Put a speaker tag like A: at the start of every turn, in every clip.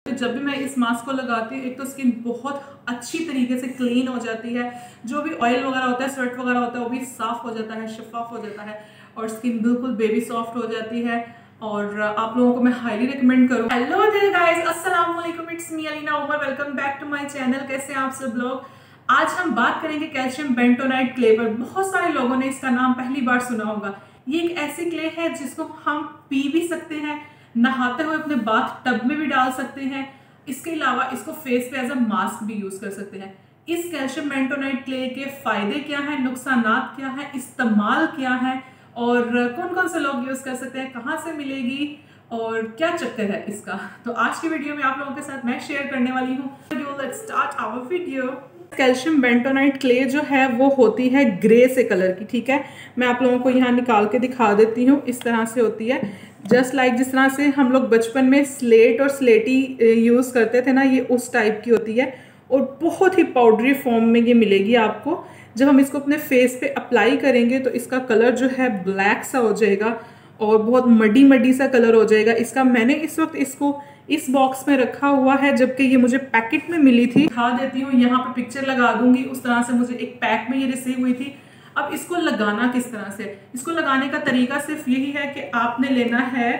A: जब भी मैं इस मास्क को लगाती हूँ, एक तो स्किन बहुत अच्छी तरीके से क्लीन हो जाती है, जो भी ऑयल वगैरह होता है, स्वेट वगैरह होता है, वो भी साफ हो जाता है, शफाफ हो जाता है और स्किन बिल्कुल बेबी सॉफ्ट हो जाती है। और आप लोगों को मैं हाईली रिकमेंड करूँ। हेलो देयर गाइस, अस्सलाम वालेकुम, it's me Alina Umar, welcome back to my channel. कैसे हैं आप सब लोग? आज हम बात करेंगे कैल्शियम बेंटोनाइट क्ले पर। बहुत सारे लोगों ने इसका नाम पहली बार सुना होगा। ये एक ऐसी क्ले है जिसको हम पी भी सकते हैं, नहाते हुए अपने बाथ टब में भी डाल सकते हैं। इसके अलावा इसको फेस पे एज अ मास्क भी यूज कर सकते हैं। इस कैल्शियम बेंटोनाइट क्ले के फायदे क्या हैं, नुकसानात क्या हैं, इस्तेमाल क्या है और कौन कौन से लोग यूज कर सकते हैं, कहाँ से मिलेगी और क्या चक्कर है इसका, तो आज की वीडियो में आप लोगों के साथ मैं शेयर करने वाली हूँ। Let's start our video. Calcium bentonite clay जो है वो होती है ग्रे से कलर की, ठीक है। मैं आप लोगों को यहाँ निकाल के दिखा देती हूँ। इस तरह से होती है, जस्ट लाइक जिस तरह से हम लोग बचपन में स्लेट और स्लेटी यूज़ करते थे ना, ये उस टाइप की होती है और बहुत ही पाउडरी फॉर्म में ये मिलेगी आपको। जब हम इसको अपने फेस पे अप्लाई करेंगे तो इसका कलर जो है ब्लैक सा हो जाएगा और बहुत मडी मडी सा कलर हो जाएगा इसका। मैंने इस वक्त इसको इस बॉक्स में रखा हुआ है, जबकि ये मुझे पैकेट में मिली थी। दिखा देती हूँ, यहाँ पे पिक्चर लगा दूंगी। उस तरह से मुझे एक पैक में ये रिसीव हुई थी। अब इसको लगाना किस तरह से, इसको लगाने का तरीका सिर्फ यही है कि आपने लेना है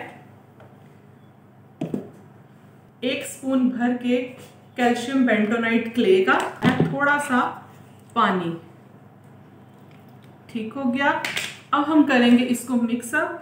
A: 1 स्पून भर के कैल्शियम बेंटोनाइट क्ले का, थोड़ा सा पानी, ठीक हो गया। अब हम करेंगे इसको मिक्सअप।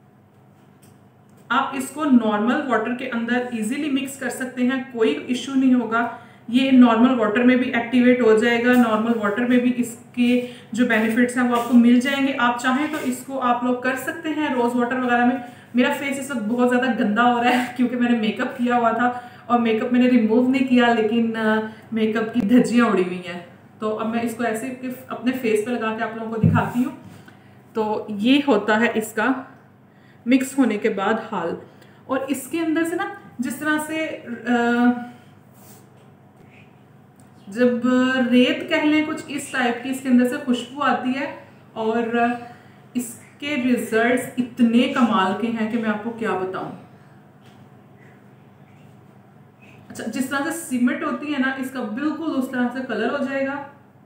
A: आप इसको नॉर्मल वाटर के अंदर इजीली मिक्स कर सकते हैं, कोई इश्यू नहीं होगा। ये नॉर्मल वाटर में भी एक्टिवेट हो जाएगा, नॉर्मल वाटर में भी इसके जो बेनिफिट्स हैं वो आपको मिल जाएंगे। आप चाहें तो इसको आप लोग कर सकते हैं रोज वाटर वगैरह में। मेरा फेस इस वक्त बहुत ज़्यादा गंदा हो रहा है क्योंकि मैंने मेकअप किया हुआ था और मेकअप मैंने रिमूव नहीं किया, लेकिन मेकअप की धज्जियाँ उड़ी हुई हैं। तो अब मैं इसको ऐसे अपने फेस पे लगा के आप लोगों को दिखाती हूँ। तो ये होता है इसका मिक्स होने के बाद हाल। और इसके अंदर से ना, जिस तरह से जब रेत कह लें, कुछ इस टाइप की इसके अंदर से खुशबू आती है और इसके रिजल्ट्स इतने कमाल के हैं कि मैं आपको क्या बताऊं। अच्छा, जिस तरह से सीमेंट होती है ना, इसका बिल्कुल उस तरह से कलर हो जाएगा।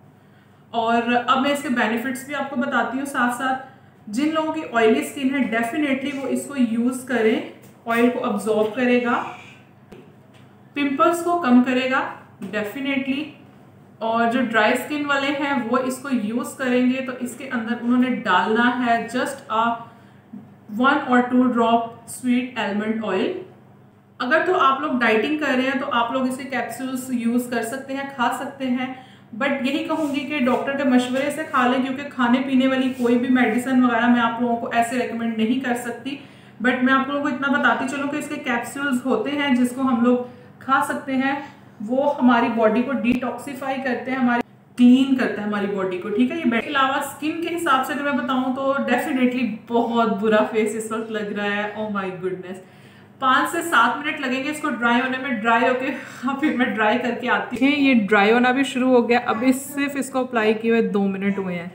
A: और अब मैं इसके बेनिफिट्स भी आपको बताती हूँ साथ साथ। जिन लोगों की ऑयली स्किन है, डेफिनेटली वो इसको यूज करें। ऑयल को अब्जॉर्ब करेगा, पिंपल्स को कम करेगा डेफिनेटली। और जो ड्राई स्किन वाले हैं वो इसको यूज करेंगे तो इसके अंदर उन्होंने डालना है जस्ट 1 और 2 ड्रॉप स्वीट आलमंड ऑयल। अगर तो आप लोग डाइटिंग कर रहे हैं तो आप लोग इसके कैप्सूल्स यूज कर सकते हैं, खा सकते हैं, बट यही कहूंगी कि डॉक्टर के मशवरे से खा लें, क्योंकि खाने पीने वाली कोई भी मेडिसिन वगैरह मैं आप लोगों को ऐसे रेकमेंड नहीं कर सकती। बट मैं आप लोगों को इतना बताती चलूँ कि इसके कैप्सूल्स होते हैं जिसको हम लोग खा सकते हैं। वो हमारी बॉडी को डिटॉक्सिफाई करते हैं, हमारी क्लीन करता है हमारी बॉडी को, ठीक है। ये के अलावा स्किन के हिसाब से अगर मैं बताऊं तो डेफिनेटली बहुत बुरा फेस इस वक्त लग रहा है। ओ माय गुडनेस, 5 से 7 मिनट लगेंगे इसको ड्राई होने में। ड्राई होके फिर मैं ड्राई करके आती हूँ। ये ड्राई होना भी शुरू हो गया। अभी सिर्फ इसको अप्लाई किए हुए 2 मिनट हुए हैं,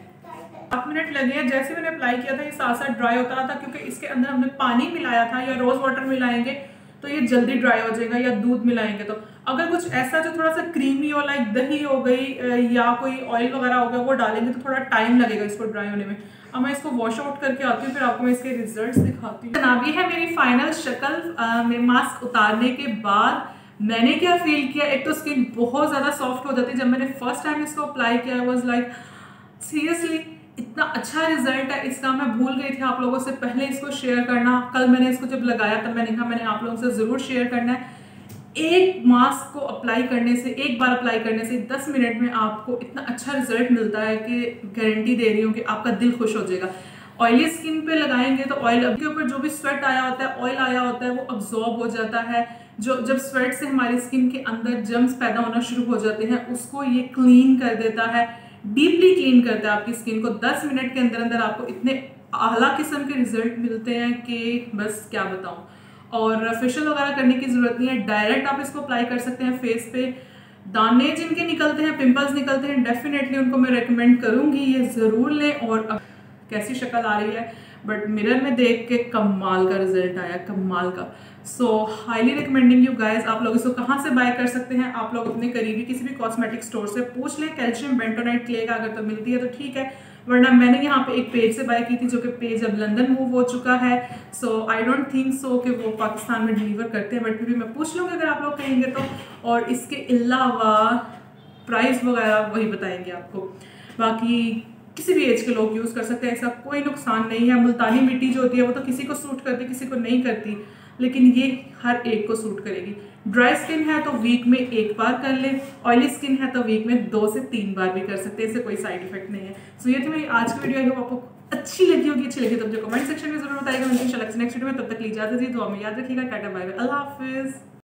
A: 7 मिनट लगे हैं। जैसे मैंने अप्लाई किया था ये साथ साथ ड्राई होता रहा था, क्योंकि इसके अंदर हमने पानी मिलाया था, या रोज वाटर मिलाएंगे तो ये जल्दी ड्राई हो जाएगा, या दूध मिलाएंगे तो। अगर कुछ ऐसा जो थोड़ा सा क्रीमी हो, लाइक दही हो गई या कोई ऑयल वगैरह हो गया, वो डालेंगे तो थोड़ा टाइम लगेगा इसको ड्राई होने में। अब मैं इसको वॉश आउट करके आती हूँ, फिर आपको मैं इसके रिजल्ट्स दिखाती हूँ। जनाब, ये है मेरी फाइनल शक्ल में मास्क उतारने के बाद। मैंने क्या फील किया, एक तो स्किन बहुत ज़्यादा सॉफ्ट हो जाती है। जब मैंने फर्स्ट टाइम इसको अप्लाई किया, आई वाज लाइक सीरियसली इतना अच्छा रिजल्ट है इसका। मैं भूल गई थी आप लोगों से पहले इसको शेयर करना। कल मैंने इसको जब लगाया तब मैंने कहा मैंने आप लोगों से ज़रूर शेयर करना है। एक मास्क को अप्लाई करने से, एक बार अप्लाई करने से 10 मिनट में आपको इतना अच्छा रिजल्ट मिलता है कि गारंटी दे रही हूँ कि आपका दिल खुश हो जाएगा। ऑयली स्किन पे लगाएंगे तो ऑयल के ऊपर जो भी स्वेट आया होता है, ऑयल आया होता है, वो अब्जॉर्ब हो जाता है। जो जब स्वेट से हमारी स्किन के अंदर जर्म्स पैदा होना शुरू हो जाते हैं, उसको ये क्लीन कर देता है, डीपली क्लीन करता है आपकी स्किन को। 10 मिनट के अंदर अंदर आपको इतने आला किस्म के रिजल्ट मिलते हैं कि बस क्या बताऊं। और फेशियल वगैरह करने की जरूरत नहीं है, डायरेक्ट आप इसको अप्लाई कर सकते हैं फेस पे। दाने जिनके निकलते हैं, पिंपल्स निकलते हैं, डेफिनेटली उनको मैं रेकमेंड करूंगी ये ज़रूर लें। और अब कैसी शक्ल आ रही है, बट मिरर में देख के कमाल का रिजल्ट आया, कमाल का। So highly recommending you guys. आप लोग इसको कहाँ से बाय कर सकते हैं, आप लोग अपने करीबी किसी भी कॉस्मेटिक स्टोर से पूछ लें। कैल्शियम बेंटोनाइट क्ले का अगर तो मिलती है तो ठीक है, वरना मैंने यहाँ पे एक पेज से बाय की थी जो कि पेज अब लंदन मूव हो चुका है। सो आई डोंट थिंक सो कि वो पाकिस्तान में डिलीवर करते हैं, बट फिर भी मैं पूछ लूँगी अगर आप लोग कहेंगे तो। और इसके अलावा प्राइस वगैरह वही बताएंगे आपको। बाकी किसी भी एज के लोग यूज़ कर सकते हैं, ऐसा कोई नुकसान नहीं है। मुल्तानी मिट्टी जो होती है वो तो किसी को सूट करती किसी को नहीं करती, लेकिन ये हर एक को सूट करेगी। ड्राई स्किन है तो वीक में एक बार कर ले, ऑयली स्किन है तो वीक में 2 से 3 बार भी कर सकते हैं, इससे कोई साइड इफेक्ट नहीं है। सो ये थी मेरी आज की वीडियो। आई होप आपको अच्छी लगी होगी। अच्छी लगी तो मुझे कमेंट सेक्शन में जरूर बताइएगा। इंशाल्लाह नेक्स्ट वीडियो में, तब तक ली इजाजत दी, दुआ में याद रखिएगा। टाटा बाय बाय, अल्लाह हाफिज़।